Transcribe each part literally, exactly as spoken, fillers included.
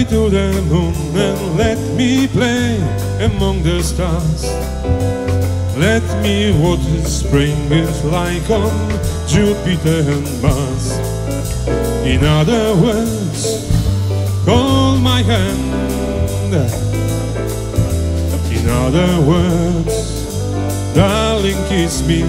to the moon and let me play among the stars. Let me what spring is like on Jupiter and Mars. In other words, hold my hand. In other words, darling, kiss me.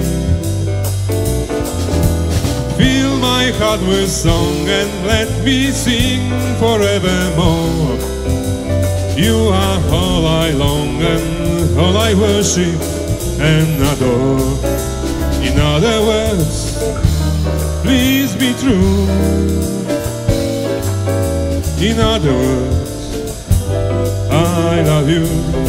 Fill my heart with song and let me sing forevermore. You are all I long and all I worship and adore. In other words, please be true. In other words, I love you.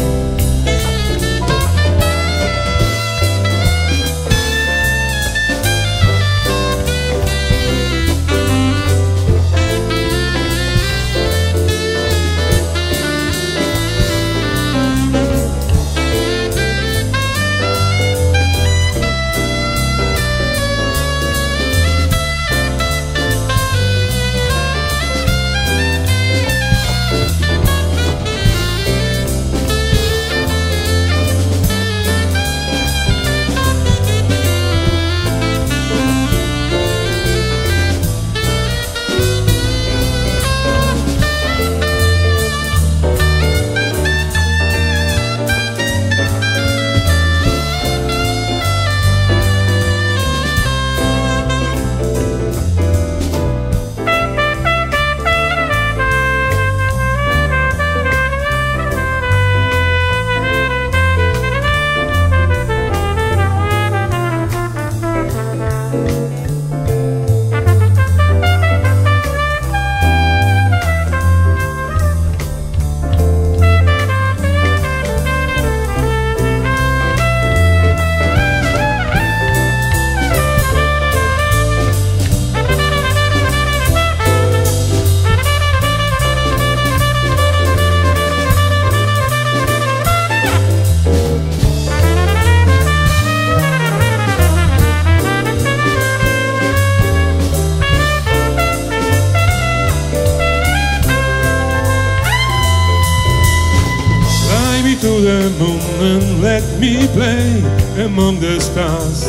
To the moon and let me play among the stars.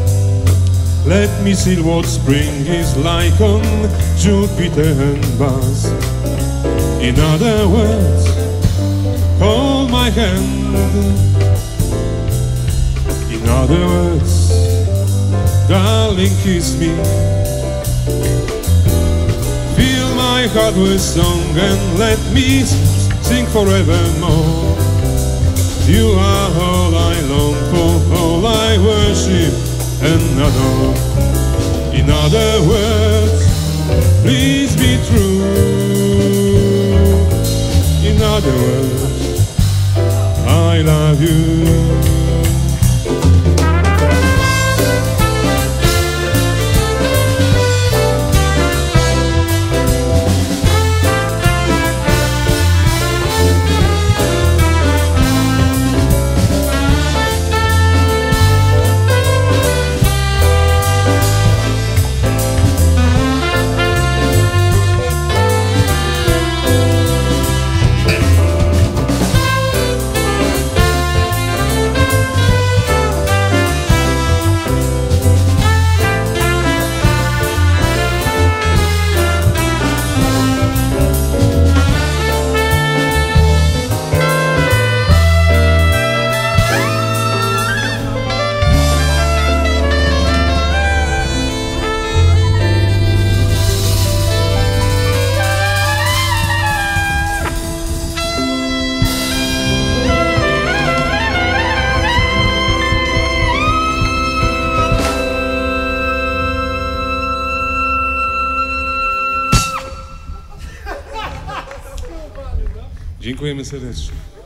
Let me see what spring is like on Jupiter and Mars. In other words, hold my hand. In other words, darling, kiss me. Fill my heart with song and let me sing forevermore. You are all I long for, all I worship and adore. In other words, please be true. In other words, I love you. Dziękujemy serdecznie.